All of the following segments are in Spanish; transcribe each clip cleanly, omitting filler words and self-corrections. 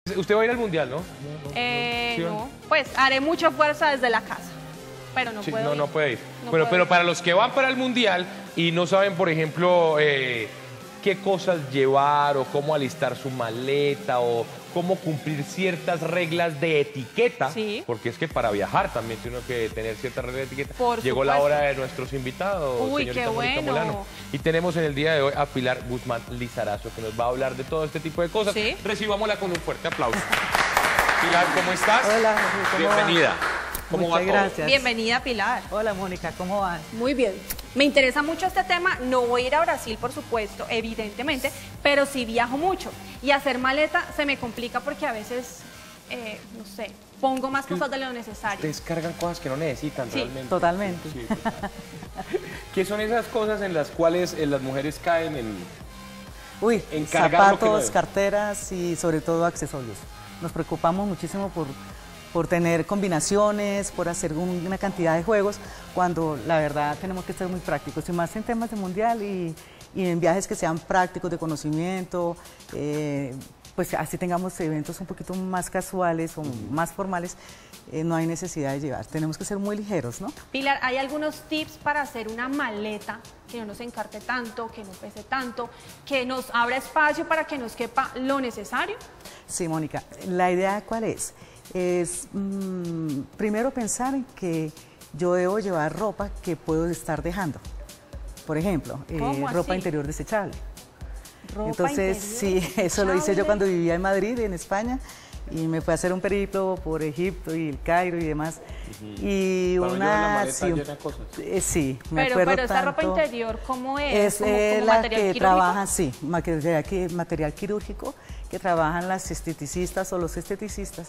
Usted va a ir al mundial, ¿no? No, pues haré mucha fuerza desde la casa, pero no puedo ir. No puede ir. No Bueno, puedo pero ir. para los que van para el mundial y no saben, por ejemplo, qué cosas llevar o cómo alistar su maleta o cómo cumplir ciertas reglas de etiqueta, Sí. porque es que para viajar también tiene que tener ciertas reglas de etiqueta. Por Llegó la supuesto. hora de nuestros invitados, Uy, señorita qué Mónica bueno. Molano. Y tenemos en el día de hoy a Pilar Guzmán Lizarazo, que nos va a hablar de todo este tipo de cosas. Sí. Recibámosla con un fuerte aplauso. Pilar, ¿cómo estás? Hola, ¿cómo va? Bienvenida. ¿Cómo va Muchas todo? gracias. Bienvenida, Pilar. Hola, Mónica, ¿cómo van? Muy bien. Me interesa mucho este tema. No voy a ir a Brasil, por supuesto, evidentemente, pero sí viajo mucho. Y hacer maleta se me complica porque a veces, no sé, pongo más cosas de lo necesario. Descargan cosas que no necesitan Sí, realmente. Totalmente. Sí, total. ¿Qué son esas cosas en las cuales las mujeres caen en...? Uy, En cargar lo que no zapatos, debe. carteras y sobre todo accesorios. Nos preocupamos muchísimo por tener combinaciones, por hacer una cantidad de juegos, cuando la verdad tenemos que ser muy prácticos, y más en temas de mundial y en viajes que sean prácticos, de conocimiento, pues así tengamos eventos un poquito más casuales o más formales, no hay necesidad de llevar. Tenemos que ser muy ligeros, ¿no? Pilar, ¿hay algunos tips para hacer una maleta que no nos encarte tanto, que no pese tanto, que nos abra espacio para que nos quepa lo necesario? Sí, Mónica, ¿la idea cuál es? Es primero pensar en que yo debo llevar ropa que puedo estar dejando. Por ejemplo, ¿Cómo ropa así? interior desechable. Ropa Entonces, interior sí, eso lo hice yo desechable. cuando vivía en Madrid, en España, y me fui a hacer un periplo por Egipto y el Cairo y demás. Y Para no llevar la una... maleta llena de cosas. Sí, me Pero acuerdo esa ropa tanto. interior, ¿cómo es? Es ¿Como la material que quirúrgico? trabaja, sí, material quirúrgico que trabajan las esteticistas o los esteticistas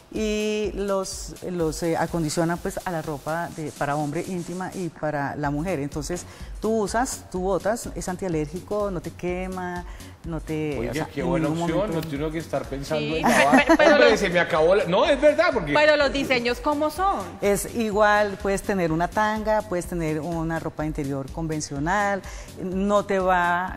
y los acondicionan pues a la ropa para hombre íntima y para la mujer. Entonces tú botas, es antialérgico, no te quema, no te... Oiga, o sea, qué en buena ningún opción, momento- no tiene que estar pensando Sí, en pero- trabajo. pero Hombre, los- se me acabó la... No, es verdad, porque... Pero los diseños, ¿cómo son? Es igual, puedes tener una tanga, puedes tener una ropa interior convencional, no te va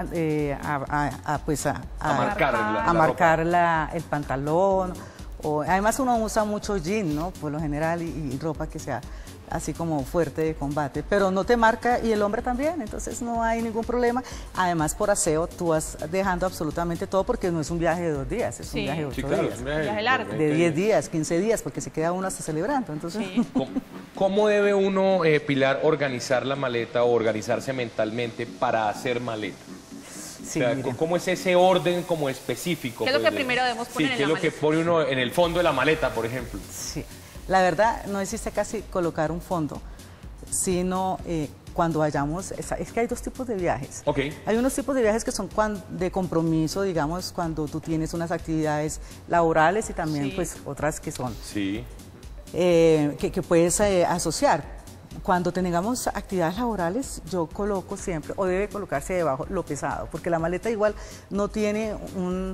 a marcar a marcar el pantalón. Además uno usa mucho jean, ¿no? Por lo general, y ropa que sea así como fuerte de combate, pero no te marca, y el hombre también, entonces no hay ningún problema. Además, por aseo, tú vas dejando absolutamente todo, porque no es un viaje de 2 días, es Sí. un viaje de 8 Sí, claro, días. es un viaje Viaje largo. De 10 días, 15 días, porque se queda uno hasta celebrando, entonces... Sí. ¿Cómo debe uno, Pilar, organizar la maleta o organizarse mentalmente para hacer maleta? Sí, O sea, mire. ¿cómo es ese orden como específico? ¿Qué es lo pues, que primero debemos poner sí, en ¿qué es la lo que maleta? pone uno en el fondo de la maleta, por ejemplo? Sí, la verdad no existe casi colocar un fondo, sino cuando vayamos, es que hay 2 tipos de viajes. Ok. Hay unos tipos de viajes que son de compromiso, digamos, cuando tú tienes unas actividades laborales, y también Sí. pues otras que son, Sí. que puedes asociar. Cuando tengamos actividades laborales, yo coloco siempre, o debe colocarse debajo, lo pesado, porque la maleta igual no tiene un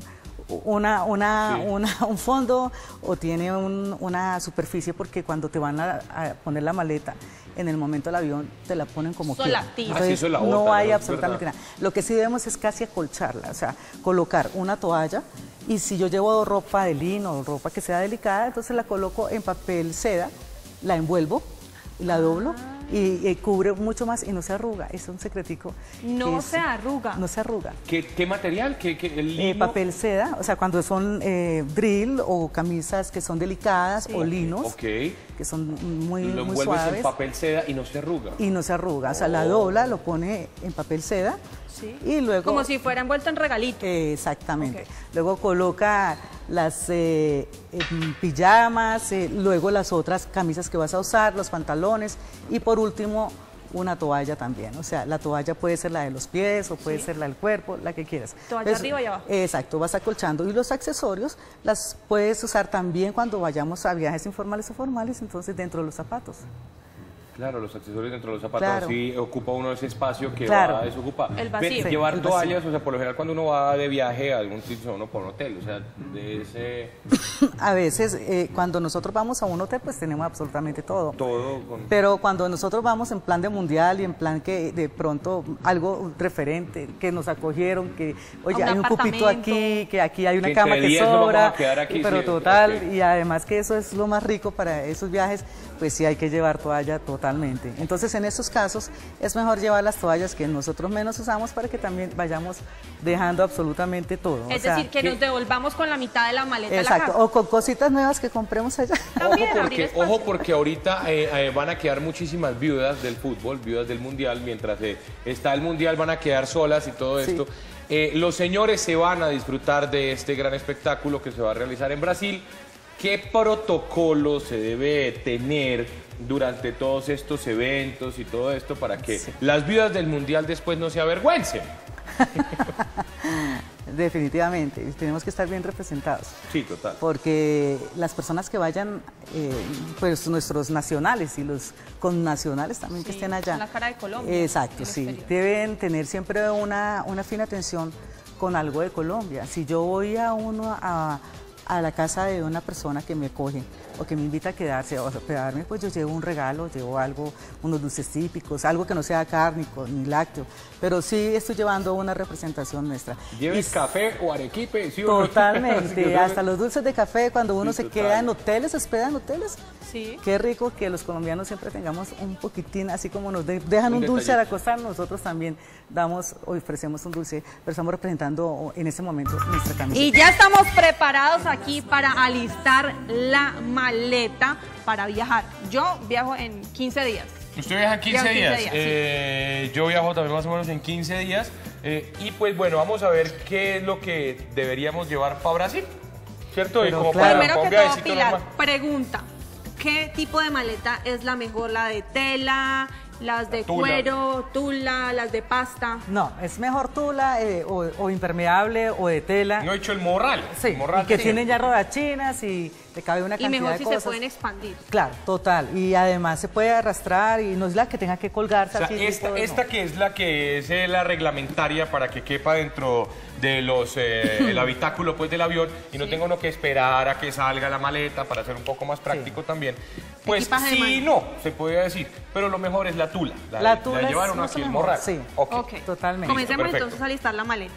fondo o tiene una superficie, porque cuando te van a poner la maleta en el momento del avión te la ponen como quiera. Solativa. Así eso la no botan, hay ¿no? Es absolutamente verdad. nada. Lo que sí debemos es casi acolcharla, o sea, colocar una toalla, y si yo llevo ropa de lino o ropa que sea delicada, entonces la coloco en papel seda, la envuelvo y la doblo, y cubre mucho más y no se arruga. Es un secretico. No que se arruga. No se arruga. ¿Qué material? ¿El lino? Papel seda, o sea, cuando son drill o camisas que son delicadas, Sí. o linos, Ok. que son muy, Lo muy envuelves suaves en papel seda y no se arruga. y no se arruga. O sea, la dobla, lo pone en papel seda, Sí. y luego... Como si fuera envuelto en regalito. Exactamente. Ok. Luego coloca las pijamas, luego las otras camisas que vas a usar, los pantalones, y por último una toalla también. O sea, la toalla puede ser la de los pies o puede Sí. ser la del cuerpo, la que quieras. Toalla arriba y abajo. Exacto, vas acolchando. Y los accesorios las puedes usar también cuando vayamos a viajes informales o formales, entonces dentro de los zapatos. Claro, los accesorios dentro de los zapatos, Claro. sí ocupa uno ese espacio que Claro. va a desocupar. El vacío. Sí, Llevar el toallas, vacío. o sea, por lo general cuando uno va de viaje a algún sitio, uno por un hotel, o sea, de ese A veces, cuando nosotros vamos a un hotel, pues tenemos absolutamente todo. todo con... Pero cuando nosotros vamos en plan de mundial y en plan que de pronto algo referente, que nos acogieron, que oye, un hay un cupito apartamento. aquí, que aquí hay una Que cama entre que 10 nos vamos sobra, a quedar aquí, pero sí, total, ok. y además que eso es lo más rico para esos viajes, pues sí hay que llevar toalla totalmente. Entonces en estos casos es mejor llevar las toallas que nosotros menos usamos para que también vayamos dejando absolutamente todo. Es o sea, decir, que nos devolvamos con la mitad de la maleta a la exacto, casa. o con cositas nuevas que compremos allá. También abrir espacio. Ojo porque ahorita van a quedar muchísimas viudas del fútbol, viudas del mundial, mientras está el mundial van a quedar solas y todo Sí. esto. Los señores se van a disfrutar de este gran espectáculo que se va a realizar en Brasil. ¿Qué protocolo se debe tener durante todos estos eventos y todo esto para que las viudas del mundial después no se avergüencen? Definitivamente, tenemos que estar bien representados. Sí, total. Porque las personas que vayan, pues nuestros nacionales y los connacionales también que Sí, estén allá. la cara de Colombia, Exacto, el sí. exterior. Deben tener siempre una fina atención con algo de Colombia. Si yo voy a la casa de una persona que me acoge o que me invita a quedarse o a hospedarme, pues yo llevo un regalo, llevo algo, unos dulces típicos, algo que no sea cárnico ni lácteo, pero sí estoy llevando una representación nuestra. ¿Lleves Y café o arequipe? ¿Sí o no? totalmente, hasta los dulces de café cuando uno Sí, se total. queda en hoteles, se hospeda en hoteles. Sí. Qué rico que los colombianos siempre tengamos un poquitín, así como nos dejan un dulce al acostar, nosotros también damos o ofrecemos un dulce, pero estamos representando en este momento nuestra camiseta. Y ya estamos preparados aquí para alistar la maleta para viajar. Yo viajo en 15 días. Usted viaja en 15 Viajo en 15 días. días, Yo viajo también más o menos en 15 días. Y pues bueno, vamos a ver qué es lo que deberíamos llevar para Brasil. ¿Cierto? Pero y como claro. Primero que ponga todo, éxito Pilar, nomás. pregunta. ¿Qué tipo de maleta es la mejor? ¿La de tela, las de Tula. cuero, tula, las de pasta? No, es mejor tula o impermeable o de tela. No he hecho el morral. Sí, El morral y que sí. tienen ya rodachinas y te cabe una Y cantidad mejor de si cosas. se pueden expandir. Claro, total. Y además se puede arrastrar y no es la que tenga que colgarse O sea, así. y todo, no. esta que es la reglamentaria para que quepa dentro de el habitáculo pues del avión y no Sí. tenga uno que esperar a que salga la maleta para hacer un poco más práctico también. Pues Equipaje de sí, mano. no, se podría decir, pero lo mejor es la tula. La tula de llevar es uno mucho aquí el mejor, morral. sí. Ok. Ok. Totalmente. Comencemos Perfecto. entonces a alistar la maleta.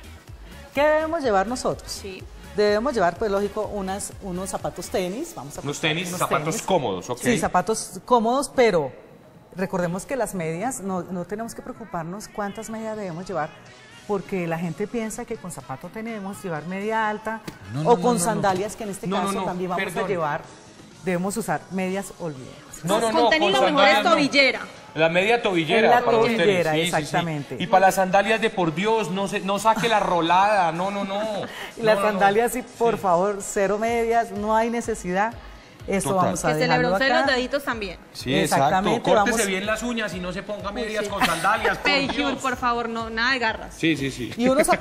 ¿Qué debemos llevar nosotros? Sí. Debemos llevar, pues lógico, unos zapatos tenis. Vamos a Unos buscar tenis, unos zapatos tenis. cómodos, ok. Sí, zapatos cómodos, pero recordemos que las medias, no tenemos que preocuparnos cuántas medias debemos llevar, porque la gente piensa que con zapato tenemos llevar media alta o con sandalias, que en este No, no, caso no, también vamos perdón. a llevar, debemos usar medias olvidadas. Con tenis lo mejor es sandalias no. tobillera. La media tobillera. Es la para los tenis, tobillera, sí, sí, sí. exactamente. Y para las sandalias de por Dios, no saque la rolada, no. Y las No, no, no. sandalias, sí, por favor, cero medias, no hay necesidad. Eso Total. vamos a Que se le dejarlo broncen los acá. deditos también. Sí, Exactamente, exacto. Córtese vamos- bien las uñas y no se ponga medias con sandalias, por Pedicure, Dios. por favor, no, nada de garras. Sí, sí, sí. Y unos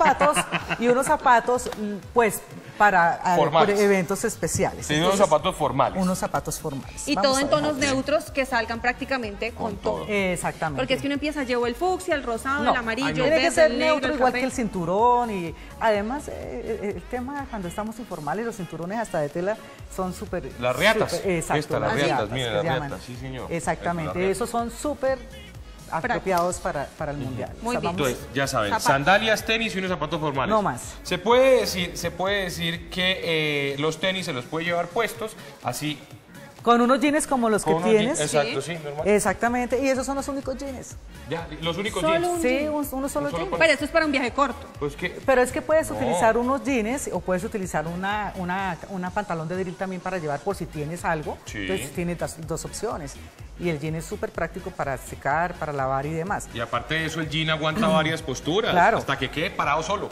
zapatos, pues, para Formales. eventos especiales. Sí, unos Entonces, zapatos formales. Unos zapatos formales. Y Vamos todo a en tonos dejarlo. neutros que salgan prácticamente con todo. Exactamente. Porque es que uno empieza, llevo el fucsia, el rosado, No, el amarillo, el tiene verde, que ser el negro, neutro el igual café. que el cinturón y además el tema cuando estamos informales, los cinturones hasta de tela son súper... Las riatas. Exacto, Esta, las riatas, miren, que las llaman. riatas, sí, señor. Exactamente, Estas, las riatas. esos son súper apropiados para el mundial. Muy bien. vamos- Entonces, ya saben, Zapatos. sandalias, tenis y unos zapatos formales. No más. Se puede decir que los tenis se los puede llevar puestos, así. con unos jeans como los que con unos tienes. jeans. Exacto, sí, normal. Exactamente, y esos son los únicos jeans. Ya, los únicos Solo jeans. un Sí, jean. uno solo solo jeans. con- Pero esto es para un viaje corto. Pues que Pero es que puedes No. utilizar unos jeans o puedes utilizar una pantalón de drill también para llevar por si tienes algo. Sí. Entonces tienes dos opciones. Y el jean es súper práctico para secar, para lavar y demás. Y aparte de eso, el jean aguanta varias posturas. Claro. Hasta que quede parado solo.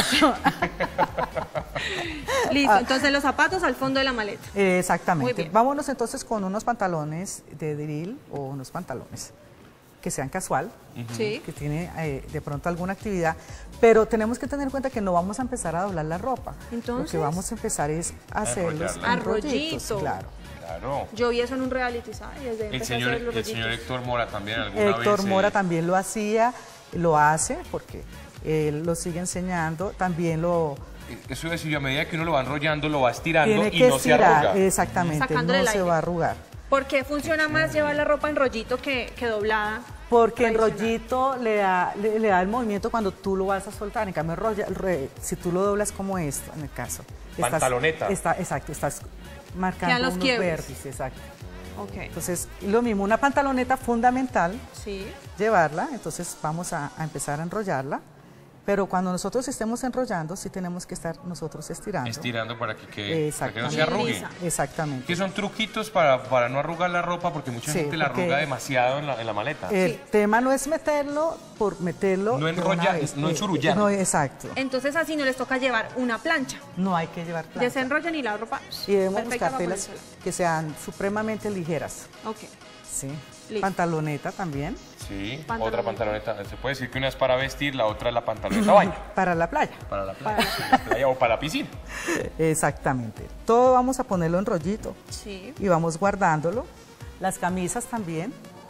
Listo, entonces los zapatos al fondo de la maleta. Muy Exactamente. bien. Vámonos entonces con unos pantalones de drill o unos pantalones que sean casual, Sí. que tiene de pronto alguna actividad, pero tenemos que tener en cuenta que no vamos a empezar a doblar la ropa. Entonces, lo que vamos a empezar es a hacerlos enrollarla. en rollitos, Rollito. claro. Claro. Yo vi eso en un reality, ¿sabes? Desde El empecé a señor, hacer los el señor rollitos. Héctor Mora también alguna vez. Héctor Mora también lo hacía, lo hace, porque él lo sigue enseñando, también lo Eso es decir, a medida que uno lo va enrollando, lo va estirando tiene y que no se estirar, arruga. exactamente, Sacándole no el se aire. va a arrugar. ¿Por qué funciona más llevar la ropa en rollito que doblada? Porque el Tradicional. rollito le da el movimiento cuando tú lo vas a soltar. En cambio, si tú lo doblas como esto, en el caso. Pantaloneta. Exacto, estás marcando Quedan los unos quiebres. vértices, exacto. Ok. Entonces, lo mismo, una pantaloneta fundamental, Sí. llevarla, entonces vamos a empezar a enrollarla. Pero cuando nosotros estemos enrollando, sí tenemos que estar nosotros estirando. Estirando para que no se Exactamente. arrugue. Lisa. Exactamente. Que son truquitos para no arrugar la ropa, porque mucha Sí, gente la porque arruga demasiado en la maleta. El tema no es meterlo por meterlo. No de una enrollar, vez. no enchurullar. No, exacto. Entonces así no les toca llevar una plancha. No hay que llevar plancha. Desenrollan y la ropa. Y debemos perfecta buscar para telas ponérsela. que sean supremamente ligeras. Ok. Sí. Listo. Pantaloneta también. Sí, Pantaloneta. otra pantaloneta. Se puede decir que una es para vestir, la otra es la pantaloneta de baño. Para la playa. Para la playa, la playa o para la piscina. Exactamente. Todo vamos a ponerlo en rollito Sí. y vamos guardándolo. Las camisas también.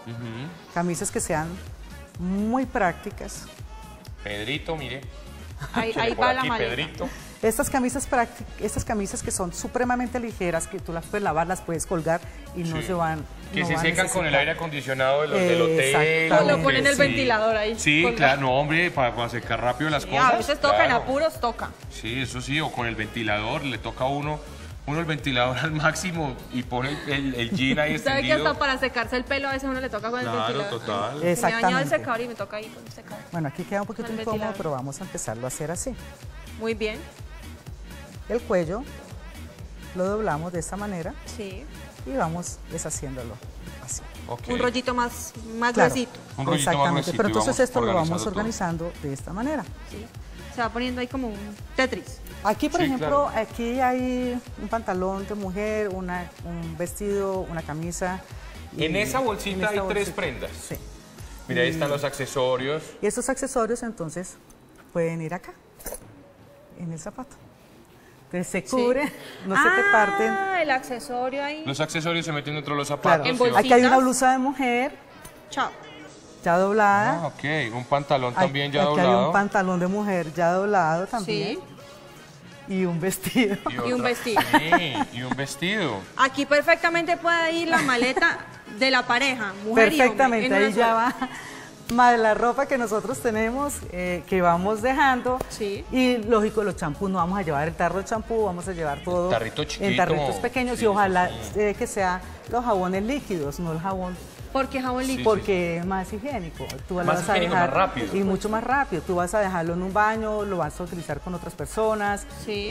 Camisas que sean muy prácticas. Pedrito, mire. Ahí Échale por va la aquí, maleta. Pedrito. Estas camisas que son supremamente ligeras, que tú las puedes lavar, las puedes colgar y no Sí. se van. Que no se van a secan con el necesitar. aire acondicionado del hotel. Exactamente. O lo ponen en el Sí. ventilador ahí, Sí, colgado. claro, no, hombre, para secar rápido las Sí, cosas. a veces toca, en claro. apuros toca. Sí, eso sí, o con el ventilador, le toca a uno el ventilador al máximo y pone el jean ahí ¿Sabe que extendido. hasta para secarse el pelo a veces uno le toca con el Claro, ventilador? total. Se me ha dañado el Exactamente. secador y me toca ahí con el secador. Bueno, aquí queda un poquito Con el incómodo, ventilador. pero vamos a empezarlo a hacer así. Muy bien. El cuello lo doblamos de esta manera Sí. y vamos deshaciéndolo así. Ok. Un rollito más Claro, gruesito. Un rollito más exactamente. gruesito Pero y entonces vamos esto lo vamos organizando todo. organizando de esta manera. Sí. Se va poniendo ahí como un Tetris. Aquí, por Sí, ejemplo, claro. aquí hay un pantalón de mujer, un vestido, una camisa. En esa bolsita en esta hay 3 bolsita. prendas. Sí. Mira, ahí están los accesorios. Y estos accesorios entonces pueden ir acá, en el zapato. Entonces se cubre, no se te parten. Ah, el accesorio ahí. Los accesorios se meten dentro de los Claro, zapatos. En y va- bolsita. aquí hay una blusa de mujer Chao. ya doblada. Ah, ok, un pantalón Aquí- también ya aquí hay doblado. un pantalón de mujer ya doblado también. Sí. Y un vestido. Y un vestido. Sí, y un vestido. Aquí perfectamente puede ir la maleta de la pareja, mujer y hombre, Perfectamente, en una ahí ya sola. va más la ropa que nosotros tenemos, que vamos dejando. Sí. Y lógico, los champús, no vamos a llevar el tarro de champú, vamos a llevar todo Tarrito chiquito. en tarritos pequeños Sí, y ojalá sí. que sea los jabones líquidos, no el jabón, Porque jabón líquido. porque es más higiénico. Tú lo Más vas a higiénico, dejar- más rápido. Y mucho más rápido. Tú vas a dejarlo en un baño, lo vas a utilizar con otras personas. Sí.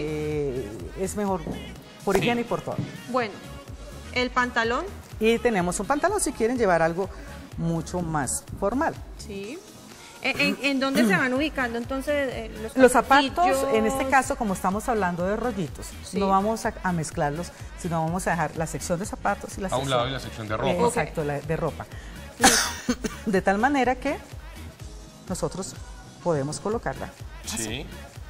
Es mejor por Sí. higiene y por todo. Bueno, el pantalón, Y tenemos un pantalón si quieren llevar algo mucho más formal. sí. ¿En dónde se van ubicando entonces Los zapatos, calzoncillos? en este caso, como estamos hablando de rollitos, Sí. no vamos a mezclarlos, sino vamos a dejar la sección de zapatos y la A un sección, lado y la sección de ropa. Exacto, la de ropa. De tal manera que nosotros podemos colocarla. Sí.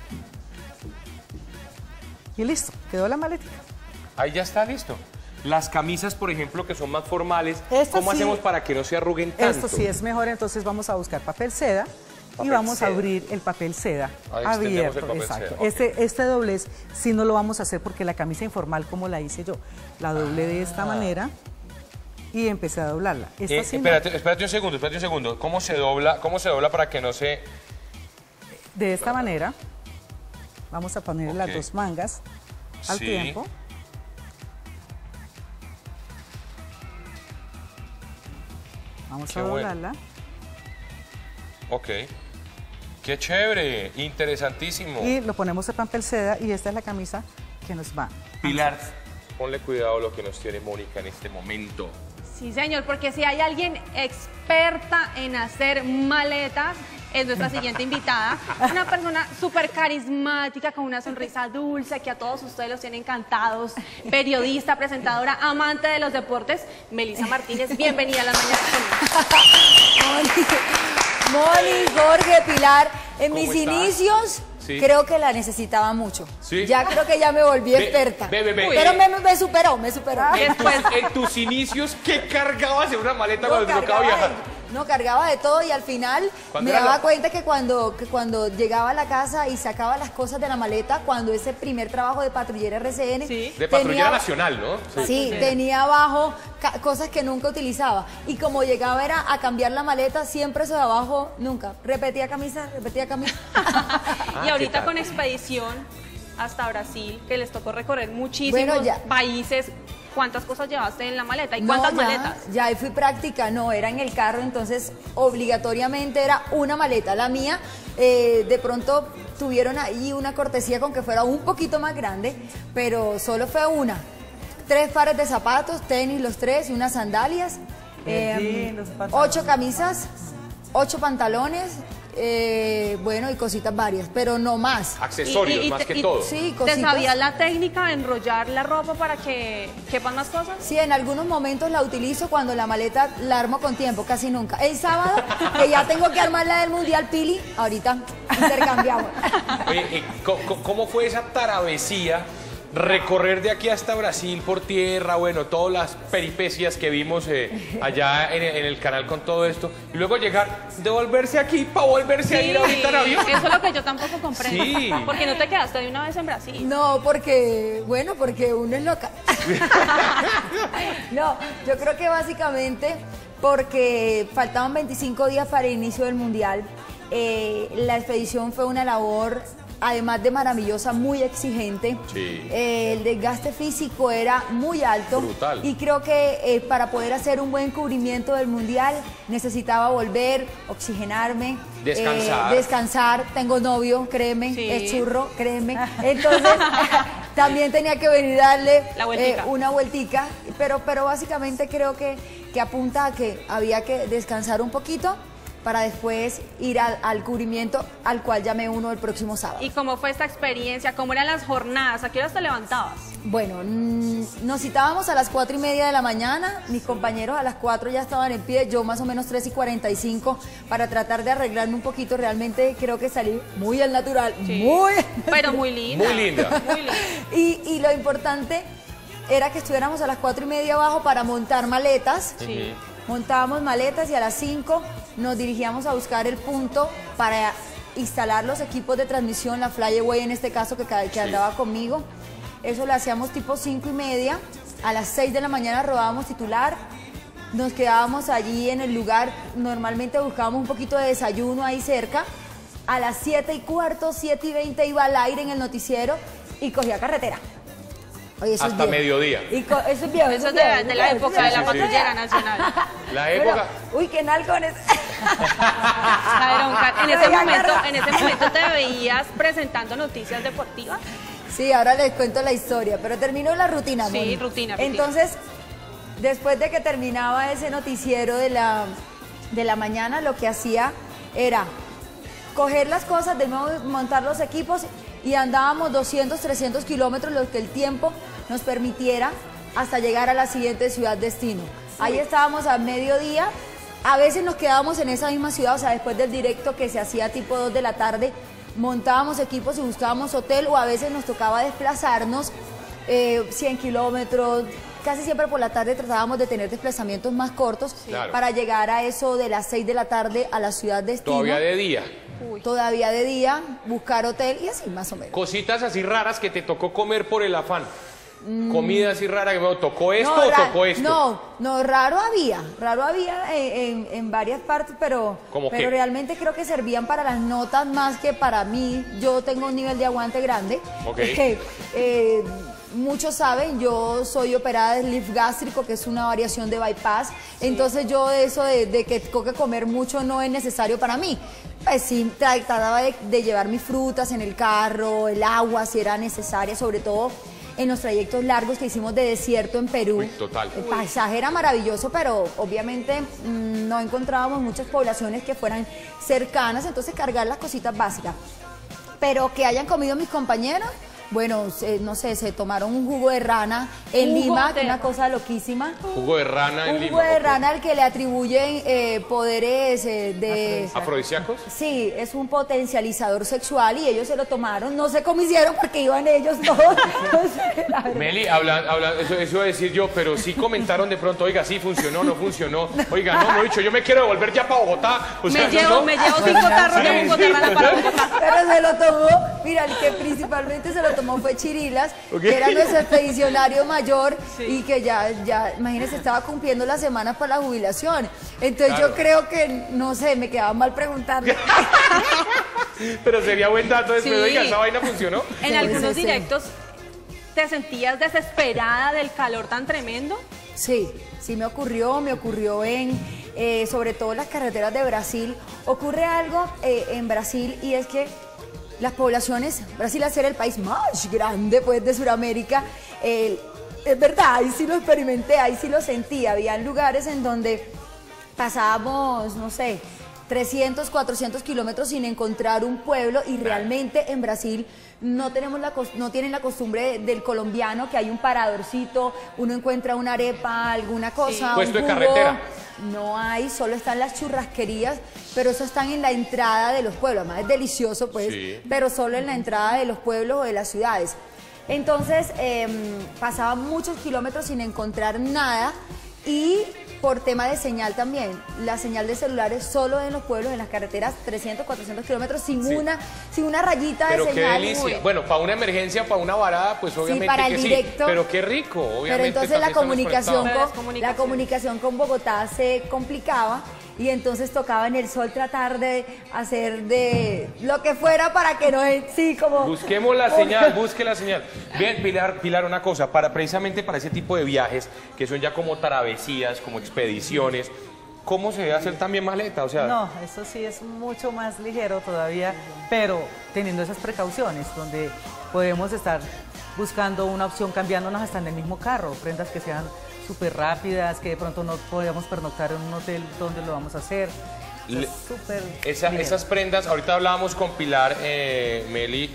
Y listo, quedó la maletita. Ahí ya está listo. Las camisas, por ejemplo, que son más formales, Estas ¿cómo sí- hacemos para que no se arruguen tanto? Esto sí es mejor, entonces vamos a buscar papel seda y Papel vamos seda. a abrir el papel seda Ahí extendemos abierto. el papel Exacto. seda, ok. Este doblez sí no lo vamos a hacer porque la camisa informal, como la hice yo, la doblé de esta manera y empecé a doblarla. Esta sí no. espérate un segundo. ¿Cómo se dobla para que no se...? De esta manera vamos a poner las Ok. dos mangas al Sí. tiempo. Vamos Qué a bueno. doblarla. Ok. ¡Qué chévere! Interesantísimo. Y lo ponemos en papel seda y esta es la camisa que nos va. Pilar, ponle cuidado a lo que nos tiene Mónica en este momento. Sí, señor, porque si hay alguien experta en hacer maletas, es nuestra siguiente invitada. Una persona súper carismática, con una sonrisa dulce, que a todos ustedes los tiene encantados. Periodista, presentadora, amante de los deportes, Melissa Martínez. Bienvenida a Las Mañanas con Moni, Jorge, Pilar, en mis ¿Cómo estás? inicios Sí. creo que la necesitaba mucho. Sí. Ya creo que ya me volví experta. Ve. Pero me superó. En tus inicios, ¿qué cargabas en una maleta cuando te tocaba viajar? Cargaba de todo y al final ¿Cuándo me era daba cuenta que cuando llegaba a la casa y sacaba las cosas de la maleta, cuando ese primer trabajo de patrullera RCN, Sí. De patrullera nacional, ¿no? Sí, tenía abajo cosas que nunca utilizaba. Y como llegaba era a cambiar la maleta, siempre eso de abajo, nunca. Repetía camisa. Y ahorita tal? con expedición hasta Brasil, que les tocó recorrer muchísimos Bueno, ya. países. ¿Cuántas cosas llevaste en la maleta? ¿Y No, cuántas ya, maletas? Ya ahí fui práctica, no, era en el carro, entonces obligatoriamente era una maleta. La mía, de pronto tuvieron ahí una cortesía con que fuera un poquito más grande, pero solo fue una. 3 pares de zapatos, tenis los 3 y unas sandalias, Los pantalones. 8 camisas, 8 pantalones, bueno, y cositas varias, pero no más. Accesorios, más que todo. Sí, ¿Te cositas. sabías la técnica de enrollar la ropa para que quepan más cosas? Sí, en algunos momentos la utilizo cuando la maleta la armo con tiempo, casi nunca. El sábado, que ya tengo que armar la del Mundial Pili, ahorita intercambiamos. Oye, ¿cómo fue esa travesía? Recorrer de aquí hasta Brasil por tierra, bueno, todas las peripecias que vimos allá en el canal con todo esto, y luego llegar, devolverse aquí para volverse a ir ahorita en avión. Eso es lo que yo tampoco comprendo. Sí. Porque no te quedaste de una vez en Brasil. No, porque uno es loca. No, yo creo que básicamente porque faltaban 25 días para el inicio del Mundial. La expedición fue una labor, además de maravillosa, muy exigente. Sí. El desgaste físico era muy alto. Brutal. Y creo que para poder hacer un buen cubrimiento del Mundial necesitaba volver, oxigenarme. Descansar. Tengo novio, créeme, Sí. es churro, créeme. Entonces, también tenía que venir a darle La vueltica. una vueltica. Pero básicamente creo que apunta a que había que descansar un poquito para después ir al cubrimiento al cual ya me uno el próximo sábado. ¿Y cómo fue esta experiencia? ¿Cómo eran las jornadas? ¿A qué horas te levantabas? Bueno, nos citábamos a las 4:30 de la mañana, mis compañeros a las 4 ya estaban en pie, yo más o menos 3:45 para tratar de arreglarme un poquito. Realmente creo que salí muy al natural, Sí. muy... Pero muy linda. Muy linda. Muy linda. Y lo importante era que estuviéramos a las 4:30 abajo para montar maletas. Sí. Montábamos maletas y a las 5 nos dirigíamos a buscar el punto para instalar los equipos de transmisión, la Flyaway en este caso que andaba conmigo. Eso lo hacíamos tipo 5:30. A las 6 de la mañana rodábamos titular. Nos quedábamos allí en el lugar. Normalmente buscábamos un poquito de desayuno ahí cerca. A las 7:15, 7:20 iba al aire en el noticiero y cogía carretera. Oye, eso es Hasta viejo. mediodía. Eso es viejo. Eso es viejo, de la época de la sí. patrullera nacional. La Pero, época... uy, qué nalgones. En ese momento te veías presentando noticias deportivas. Sí, ahora les cuento la historia, pero terminó la rutina. Sí, Moni. rutina. Entonces, después de que terminaba ese noticiero de la mañana, lo que hacía era coger las cosas, de nuevo montar los equipos y andábamos 200, 300 kilómetros, lo que el tiempo nos permitiera hasta llegar a la siguiente ciudad destino. Ahí estábamos a mediodía, a veces nos quedábamos en esa misma ciudad, o sea, después del directo que se hacía tipo 2 de la tarde, montábamos equipos y buscábamos hotel, o a veces nos tocaba desplazarnos 100 kilómetros. Casi siempre por la tarde tratábamos de tener desplazamientos más cortos Claro. para llegar a eso de las 6 de la tarde a la ciudad destino. Todavía de día. Todavía de día, buscar hotel y así más o menos. Cositas así raras que te tocó comer por el afán. Comida así rara que me tocó esto No, o tocó esto. No, raro había en varias partes, pero ¿Cómo qué? realmente creo que servían para las notas más que para mí. Yo tengo un nivel de aguante grande. Ok. Muchos saben, yo soy operada de sleeve gástrico, que es una variación de bypass. Entonces yo eso de que tengo que comer mucho no es necesario para mí. Pues sí, trataba de llevar mis frutas en el carro, el agua si era necesaria, sobre todo en los trayectos largos que hicimos de desierto en Perú. Uy, total. El paisaje era maravilloso, pero obviamente no encontrábamos muchas poblaciones que fueran cercanas, entonces cargar las cositas básicas. Pero que hayan comido mis compañeros, bueno, no sé, se tomaron un jugo de rana en Lima, que es una cosa loquísima. Jugo de rana en Un Lima. jugo de rana al que le atribuyen poderes de... ¿Afrodisíacos? Sí, es un potencializador sexual y ellos se lo tomaron. No sé cómo hicieron porque iban ellos todos. No sé, la verdad. Meli, eso iba a decir yo, pero sí comentaron de pronto, oiga, sí funcionó, no funcionó. Oiga, no, me he dicho, yo me quiero devolver ya para Bogotá. O sea, Me llevo 5 tarros de jugo de rana para Bogotá. Pero se lo tomó, mira, el que principalmente se lo tomó fue Chirilas, que era nuestro expedicionario mayor y que ya, imagínense, estaba cumpliendo las semanas para la jubilación. Entonces yo creo que, no sé, me quedaba mal preguntarle. Pero sería buen dato después, Sí. oiga, ¿esa vaina funcionó? En Sí, algunos sí, sí. directos, ¿te sentías desesperada del calor tan tremendo? Sí, sí me ocurrió en, sobre todo las carreteras de Brasil. Ocurre algo en Brasil y es que las poblaciones, Brasil al ser el país más grande pues de Sudamérica, es verdad, ahí sí lo experimenté, ahí sí lo sentí. Habían lugares en donde pasábamos, no sé, 300, 400 kilómetros sin encontrar un pueblo y realmente en Brasil no tienen la costumbre del colombiano que hay un paradorcito, uno encuentra una arepa, alguna cosa, un Puesto de jugo. carretera. No hay, solo están las churrasquerías, pero eso están en la entrada de los pueblos, además es delicioso pues, Sí. pero solo en la entrada de los pueblos o de las ciudades. Entonces pasaba muchos kilómetros sin encontrar nada y por tema de señal también, la señal de celulares solo en los pueblos, en las carreteras, 300, 400 kilómetros sin una rayita Pero de qué señal. delicia. Bueno, para una emergencia, para una varada, pues obviamente para que el sí. directo. Pero qué rico, obviamente. Pero entonces la también estamos comunicación, conectados. la comunicación con Bogotá se complicaba y entonces tocaba en el sol tratar de hacer de lo que fuera para que no, sí, como... Busquemos la señal, busque la señal. Bien, Pilar, una cosa, precisamente para ese tipo de viajes, que son ya como travesías, como expediciones, ¿cómo se debe hacer también maleta? O sea, No, eso sí es mucho más ligero todavía, pero teniendo esas precauciones, donde podemos estar buscando una opción, cambiándonos hasta en el mismo carro, prendas que sean súper rápidas, que de pronto no podamos pernoctar en un hotel donde lo vamos a hacer. Es súper ligero. esas prendas, ahorita hablábamos con Pilar, Meli,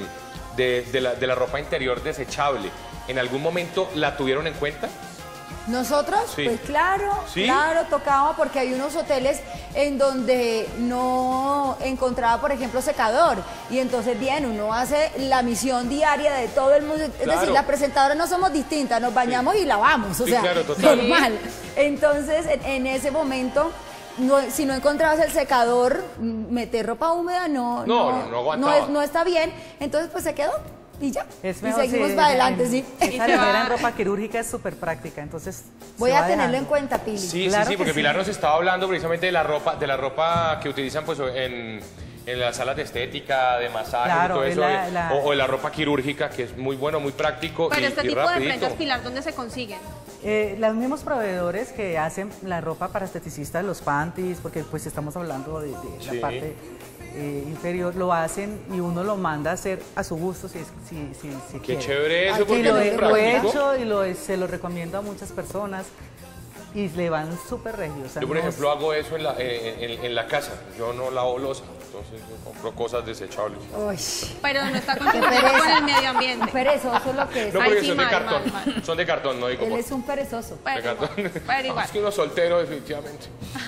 de la ropa interior desechable. ¿En algún momento la tuvieron en cuenta? ¿Nosotros? Sí. Pues claro, ¿Sí? claro, tocaba porque hay unos hoteles en donde no encontraba, por ejemplo, secador. Y entonces, bien, uno hace la misión diaria de todo el mundo. Es Claro. decir, las presentadoras no somos distintas, nos bañamos y lavamos, o Sí, sea, claro, total. normal. Entonces, en ese momento... si no encontrabas el secador, meter ropa húmeda no aguantaba. no está bien. Entonces, pues se quedó y ya. Es Y mejor, seguimos sí, para adelante, sí. Esa ligera en ropa quirúrgica es súper práctica, entonces Voy se a va tenerlo en dejando. cuenta, Pili. Sí, Claro sí, que porque sí. Pilar nos estaba hablando precisamente de la ropa que utilizan pues en las salas de estética, de masajes Claro, y todo es eso, la- o de la ropa quirúrgica, que es muy bueno, muy práctico Pero y, este y tipo de rapidito. prendas, Pilar, ¿dónde se consiguen? Los mismos proveedores que hacen la ropa para esteticistas, los panties, porque pues estamos hablando de Sí. la parte inferior, lo hacen y uno lo manda a hacer a su gusto si Qué quiere. chévere eso, Ay, porque Y lo es he, muy lo he práctico. hecho y se lo recomiendo a muchas personas y le van súper regios. O sea, Yo, por no- ejemplo, hago eso en la casa. Yo no lavo loza, entonces yo compro cosas desechables. Uy. Pero no está contribuyendo con el medio ambiente. Perezoso es lo que es. No, Ay, porque sí, son mal, de cartón. mal, mal. Son de cartón, no digo Él por es un perezoso. de Pero cartón. igual, pero igual. Es que uno soltero, definitivamente.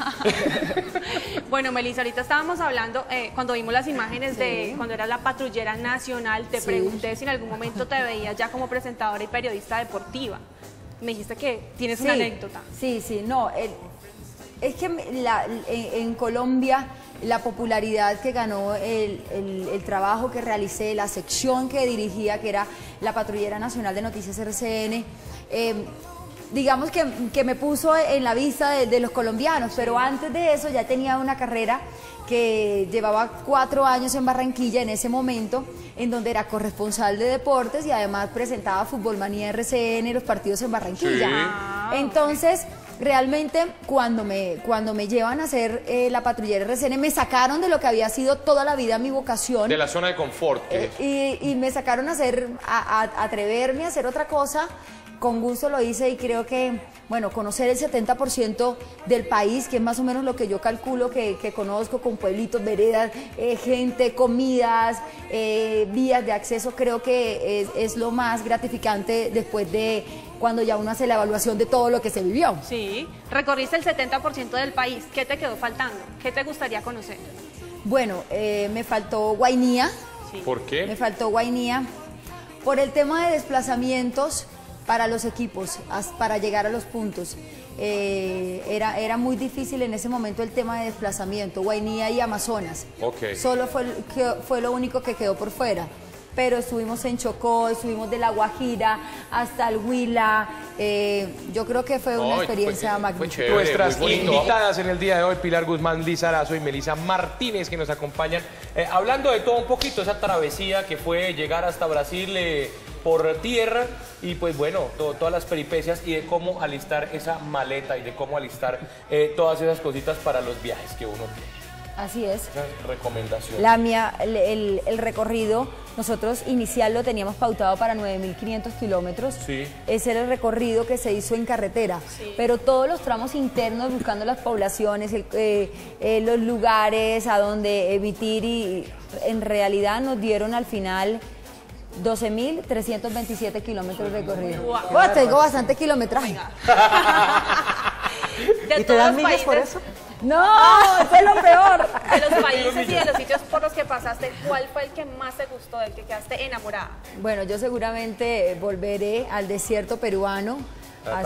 Bueno, Melissa, ahorita estábamos hablando, cuando vimos las imágenes de cuando eras la patrullera nacional, te Sí. pregunté si en algún momento te veías ya como presentadora y periodista deportiva. Me dijiste que tienes una anécdota. Sí, sí, no. Es que en Colombia la popularidad que ganó el trabajo que realicé, la sección que dirigía, que era la Patrullera Nacional de Noticias RCN, digamos que me puso en la vista de los colombianos, pero antes de eso ya tenía una carrera que llevaba 4 años en Barranquilla en ese momento, en donde era corresponsal de deportes y además presentaba Fútbol Manía RCN, los partidos en Barranquilla. Sí. Entonces, realmente cuando me llevan a hacer la patrullera RCN, me sacaron de lo que había sido toda la vida mi vocación. De la zona de confort. Y me sacaron a atreverme a hacer otra cosa. Con gusto lo hice y creo que, bueno, conocer el 70% del país, que es más o menos lo que yo calculo que conozco, con pueblitos, veredas, gente, comidas, vías de acceso, creo que es lo más gratificante después de cuando ya uno hace la evaluación de todo lo que se vivió. Sí, recorriste el 70% del país. ¿Qué te quedó faltando? ¿Qué te gustaría conocer? Bueno, me faltó Guainía. Sí. ¿Por qué? Me faltó Guainía por el tema de desplazamientos para los equipos, para llegar a los puntos. Era muy difícil en ese momento el tema de desplazamiento, Guainía y Amazonas. Ok. Solo fue lo único que quedó por fuera. Pero estuvimos en Chocó, estuvimos de La Guajira hasta el Huila. Yo creo que fue una experiencia magnífica. Nuestras invitadas en el día de hoy, Pilar Guzmán, Lizarazo y Melissa Martínez, que nos acompañan. Hablando de todo un poquito, esa travesía que fue llegar hasta Brasil por tierra y pues bueno, todas las peripecias y de cómo alistar esa maleta y de cómo alistar todas esas cositas para los viajes que uno tiene. Así es. Esa recomendación. El recorrido, nosotros inicial lo teníamos pautado para 9.500 kilómetros. Sí. Ese era el recorrido que se hizo en carretera. Sí. Pero todos los tramos internos, buscando las poblaciones, los lugares a donde emitir, y en realidad nos dieron al final 12.327 kilómetros recorridos. Wow. Bueno, tengo bastante kilometraje. De ¿Y te dan todos los millas por países, eso? No, eso es lo peor. de los países y de los sitios por los que pasaste, ¿cuál fue el que más te gustó, del que quedaste enamorada? Bueno, yo seguramente volveré al desierto peruano, a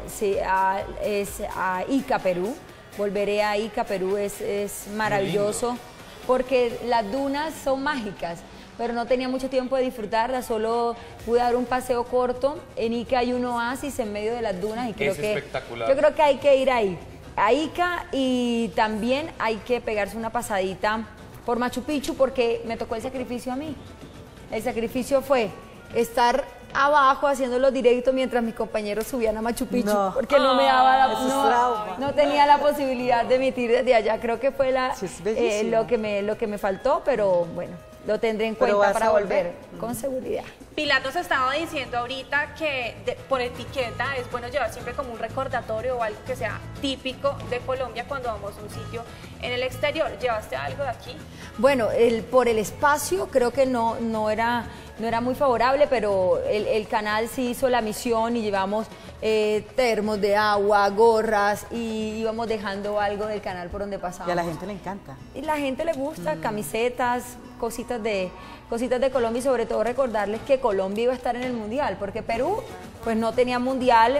Ica, Perú. Volveré a Ica, Perú, es maravilloso, porque las dunas son mágicas, pero no tenía mucho tiempo de disfrutarlas, solo pude dar un paseo corto. En Ica hay un oasis en medio de las dunas y creo espectacular. yo creo que hay que ir ahí, a Ica, y también hay que pegarse una pasadita por Machu Picchu, porque me tocó el sacrificio a mí. El sacrificio fue estar abajo haciéndolo directo mientras mis compañeros subían a Machu Picchu, No. porque no me daba Eso es trauma. no tenía la posibilidad de emitir desde allá. Creo que fue Sí, es bellísimo. lo que me faltó, pero bueno, lo tendré en Pero cuenta vas para a volver volver. con seguridad. Pilar nos estaba diciendo ahorita que por etiqueta es bueno llevar siempre como un recordatorio o algo que sea típico de Colombia cuando vamos a un sitio en el exterior. ¿Llevaste algo de aquí? Bueno, por el espacio creo que no era muy favorable, pero el canal sí hizo la misión y llevamos termos de agua, gorras, y íbamos dejando algo del canal por donde pasábamos. Y a la gente le encanta. Y la gente le gusta, camisetas, cositas de Colombia, y sobre todo recordarles que Colombia iba a estar en el Mundial, porque Perú pues no tenía Mundial.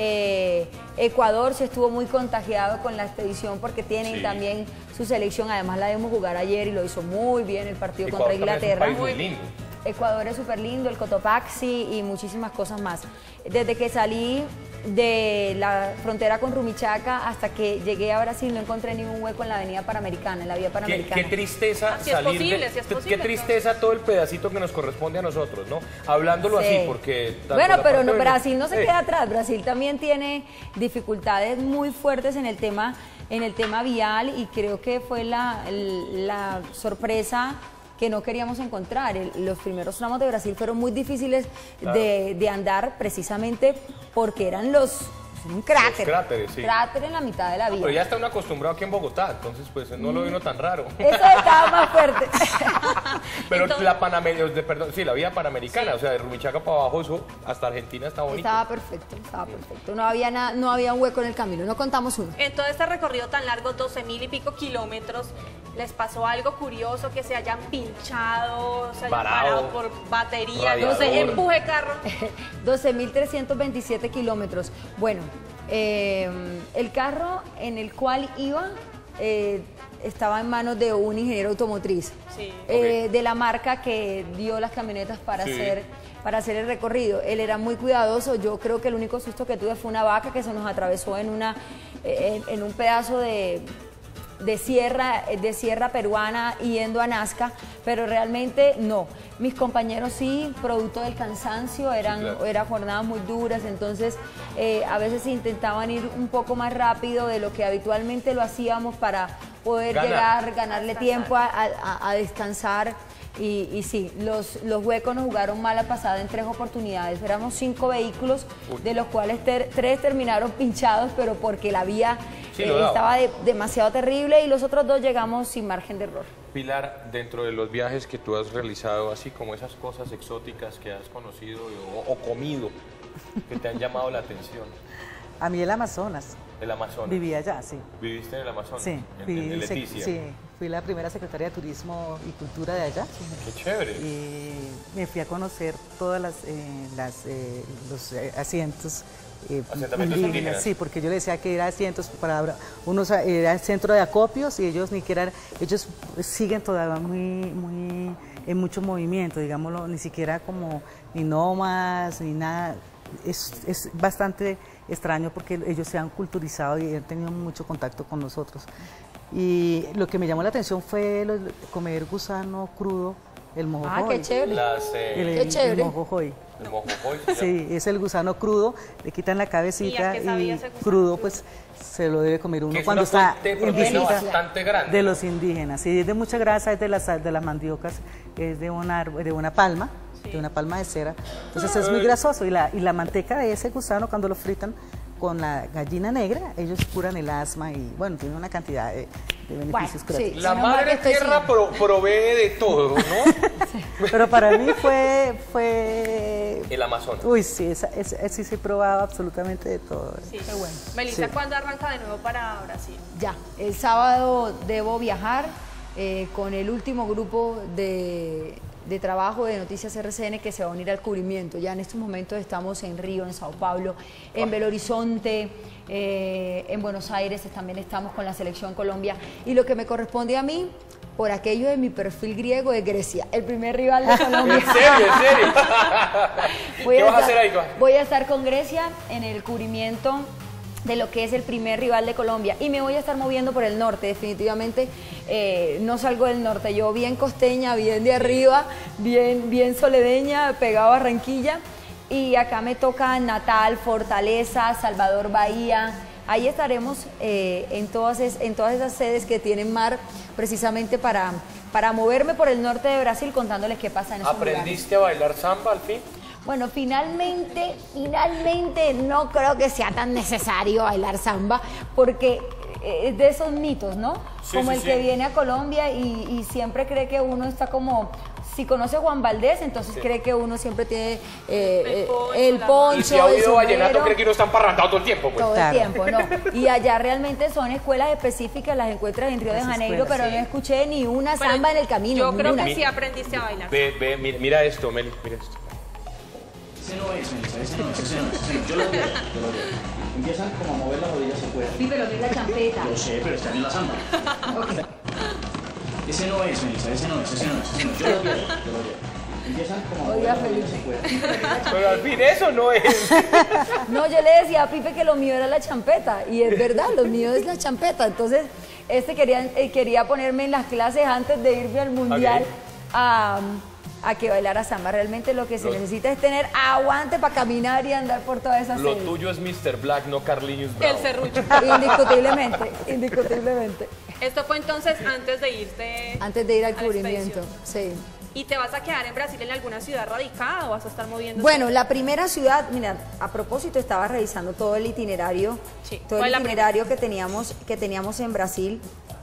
Ecuador sí estuvo muy contagiado con la expedición porque tienen también su selección, además la vimos jugar ayer y lo hizo muy bien el partido contra Inglaterra. Es un país muy lindo. Ecuador es súper lindo, el Cotopaxi y muchísimas cosas más. Desde que salí de la frontera con Rumichaca hasta que llegué a Brasil no encontré ningún hueco en la avenida Panamericana, en la vía Panamericana. Qué tristeza Si es salir posible, si es posible, qué tristeza todo el pedacito que nos corresponde a nosotros, ¿no? Hablándolo Sí. así, porque... tanto Bueno, la pero parte de- Brasil no se queda atrás. Brasil también tiene dificultades muy fuertes en el tema vial, y creo que fue la sorpresa que no queríamos encontrar. Los primeros tramos de Brasil fueron muy difíciles de andar, precisamente porque eran un cráter. Los cráteres, sí. Cráter en la mitad de la vía. Pero ya está uno acostumbrado aquí en Bogotá, entonces pues no lo vino tan raro. Eso estaba más fuerte. Pero Entonces- la vía panamericana, o sea, de Rumichaca para abajo, eso hasta Argentina está bonito. Estaba perfecto. No había un hueco en el camino, no contamos uno. En todo este recorrido tan largo, 12.000 y pico kilómetros, ¿les pasó algo curioso, que se hayan pinchado, se hayan Varado, parado por batería, no radiador. sé, empuje carro? 12.327 kilómetros. Bueno, el carro en el cual iba estaba en manos de un ingeniero automotriz, Sí. de la marca que dio las camionetas para hacer el recorrido. Él era muy cuidadoso. Yo creo que el único susto que tuve fue una vaca que se nos atravesó en un pedazo de de sierra peruana yendo a Nazca, pero realmente no. Mis compañeros sí, producto del cansancio, eran jornadas muy duras, entonces a veces intentaban ir un poco más rápido de lo que habitualmente lo hacíamos para poder ganarle tiempo a descansar. Y sí, los huecos nos jugaron mala pasada en 3 oportunidades. Éramos 5 vehículos, de los cuales 3 terminaron pinchados, pero porque la vía estaba demasiado terrible, y los otros 2 llegamos sin margen de error. Pilar, dentro de los viajes que tú has realizado, así como esas cosas exóticas que has conocido o comido, que te han llamado la atención. A mí el Amazonas. El Amazonas. Viví allá, sí. ¿Viviste en el Amazonas? Sí, en Leticia. Sí, fui la primera secretaria de Turismo y Cultura de allá. Qué chévere. Y me fui a conocer todos los asientos indígenas. Sí, porque yo le decía que era asientos para unos, era el centro de acopios, y ellos ni siquiera, ellos siguen todavía en mucho movimiento, digámoslo, ni siquiera como ni nómadas ni nada. Es bastante extraño porque ellos se han culturizado y han tenido mucho contacto con nosotros. Y lo que me llamó la atención fue comer gusano crudo, el mojojoy. Ah, qué chévere. Qué chévere. El mojojoy. El mojojoy. Sí, es el gusano crudo, le quitan la cabecita y crudo, pues se lo debe comer uno cuando está en visita bastante grande, de los indígenas. Y es de mucha grasa, es de las mandiocas, es de una palma. De una palma de cera, entonces es muy grasoso, y la manteca de ese gusano, cuando lo fritan con la gallina negra, ellos curan el asma y bueno, tiene una cantidad de beneficios curativos. Sí, la madre tierra provee de todo, ¿no? Sí. Pero para mí fue el Amazonas. Uy, sí, sí se probaba absolutamente de todo. Sí, qué bueno. Melissa, ¿cuándo arranca de nuevo para Brasil? Ya, el sábado debo viajar con el último grupo de trabajo de Noticias RCN, que se va a unir al cubrimiento. Ya en estos momentos estamos en Río, en Sao Paulo, en Belo Horizonte, en Buenos Aires también estamos con la Selección Colombia. Y lo que me corresponde a mí, por aquello de mi perfil griego, es Grecia, el primer rival de Colombia. ¿En serio? ¿En serio? ¿Qué vas a hacer ahí? Voy a estar con Grecia en el cubrimiento de lo que es el primer rival de Colombia, y me voy a estar moviendo por el norte, definitivamente. No salgo del norte, yo bien costeña, bien de arriba, bien soledeña, pegado a Barranquilla, y acá me toca Natal, Fortaleza, Salvador Bahía. Ahí estaremos en todas esas sedes que tienen mar, precisamente para moverme por el norte de Brasil, contándoles qué pasa en esos lugares. ¿Aprendiste a bailar samba al fin? Bueno, finalmente no creo que sea tan necesario bailar samba, porque es de esos mitos, ¿no? Sí, como sí, el que viene a Colombia y siempre cree que uno está como... Si conoce a Juan Valdés, entonces cree que uno siempre tiene el poncho, y si ha oído el vallenato, cree que uno está emparrandado todo el tiempo. Pues. Todo el tiempo, ¿no? Y allá realmente son escuelas específicas, las encuentras en Río de Janeiro, pero no escuché ni una samba en el camino. Yo creo que sí aprendiste a bailar. Mira esto, Meli, mira esto. Ese no es, Melissa, ese no es. Yo lo veo. Empiezan como a mover las rodillas afuera. Sí, pero es la champeta. Lo sé, pero están en la samba. Ese no es, Melissa, ese no es. Yo lo veo. Empiezan como a mover las rodillas afuera. Pero al fin eso no es. No, yo le decía a Pipe que lo mío era la champeta, y es verdad, lo mío es la champeta. Entonces, quería ponerme en las clases antes de irme al mundial a que bailara samba. Realmente lo que se necesita es tener aguante para caminar y andar por toda esa Lo serie. tuyo es Mr. Black, no Carlinhos Brown. El serrucho. Indiscutiblemente. Esto fue entonces antes de irte. Antes de ir al a la cubrimiento, expedición. sí. ¿Y te vas a quedar en Brasil en alguna ciudad radicada o vas a estar moviendo? Bueno, la primera ciudad, mira, a propósito, estaba revisando todo el itinerario, Sí. todo el itinerario que teníamos en Brasil.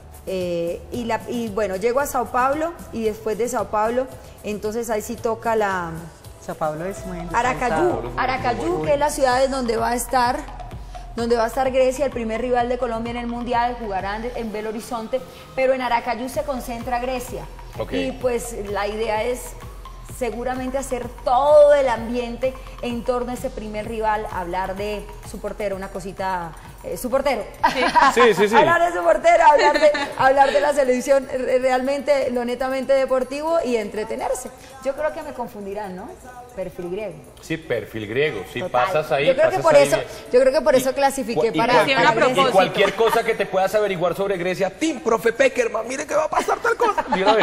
Y bueno, llego a Sao Paulo, y después de Sao Paulo, entonces ahí sí toca la Sao Paulo es muy Aracaju, que es la ciudad en donde va a estar Grecia, el primer rival de Colombia en el Mundial. Jugarán en Belo Horizonte, pero en Aracaju se concentra Grecia. Okay. Y pues la idea es seguramente hacer todo el ambiente en torno a ese primer rival, hablar de su portero, una cosita su portero. Sí. Hablar de su portero, hablar de la selección, realmente lo netamente deportivo y entretenerse. Yo creo que me confundirán, ¿no? Perfil griego. Sí, perfil griego. Si Total. pasas ahí, yo creo que por eso clasifiqué para y cualquier cosa que te puedas averiguar sobre Grecia, Team Profe Peckerman, mire que va a pasar tal cosa.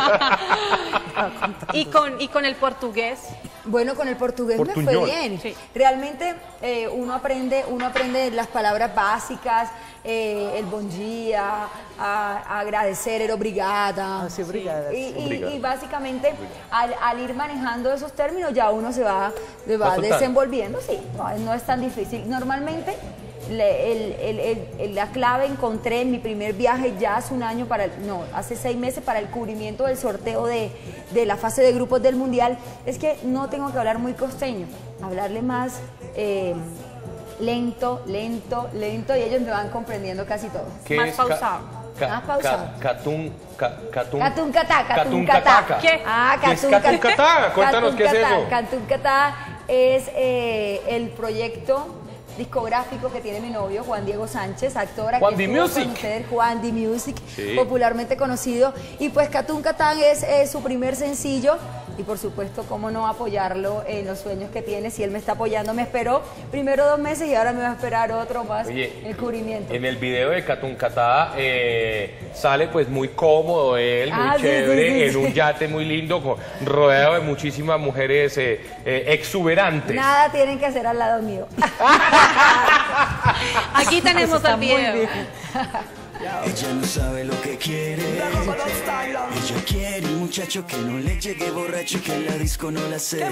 y con el portugués. Bueno, con el portugués me fue bien. Sí. Realmente uno aprende las palabras básicas, el bom dia, a agradecer, el obrigada. Sí, obrigada. Y básicamente al ir manejando esos términos ya uno se va desenvolviendo. Sí, no es tan difícil. Normalmente la clave encontré en mi primer viaje ya hace un año, hace 6 meses para el cubrimiento del sorteo de la fase de grupos del Mundial, es que no tengo que hablar muy costeño, hablarle más lento, y ellos me van comprendiendo casi todo. Más pausado. Más pausado. Catún Catá. ¿Qué? ¿Qué es Catún Catá? Cuéntanos qué es eso. Catún Catá es el proyecto discográfico que tiene mi novio, Juan Diego Sánchez, actor. Juan Di Music. Juan Di Music, sí, popularmente conocido. Y pues Catún Catán es su primer sencillo. Y por supuesto, cómo no apoyarlo en los sueños que tiene. Si él me está apoyando, me esperó primero 2 meses y ahora me va a esperar otro más. Oye, el cubrimiento. En el video de Catún Catá sale pues muy cómodo él, muy chévere, en un yate muy lindo, rodeado de muchísimas mujeres exuberantes. Nada tienen que hacer al lado mío. Aquí tenemos el video. Ella no sabe lo que quiere. Ella quiere un muchacho que no le llegue borracho y que en la disco no la cele.